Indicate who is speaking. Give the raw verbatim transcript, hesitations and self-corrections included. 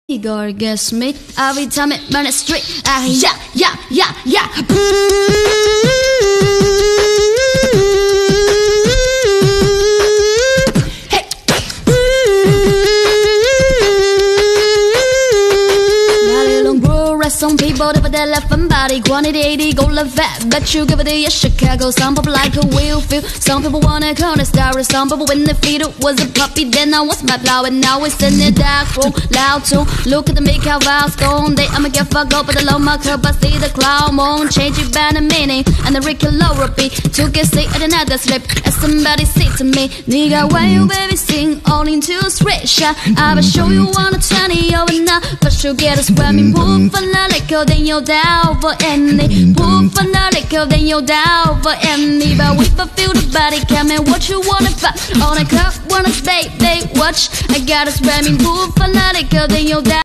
Speaker 1: Igor gets me every time it run it straight. Ah, yeah, yeah, yeah, yeah. Hey. Some people never they left from body quantity eighty go love fat, but you give it a Chicago. Some people like a wheel feel, some people wanna corner star. Some people when they feed it was a puppy, then I was my plow, and now it's in the dark room. Loud too, look at the make how vibes gone. They I'ma get fucked up, but the low my curb, I see the cloud moon. Change it by the meaning, and the regular beat to get sick at another slip. As somebody say to me, nigga, why you baby sing all into a straight shot? I will show you one to twenty over now, but you get a swimming pool for liquor, then you're down for any. Pool for the liquor, then you're down for any. But we feel the body coming, what you wanna fuck? On a cup, wanna stay, they watch. I got a swimming pool for the liquor, then you're down.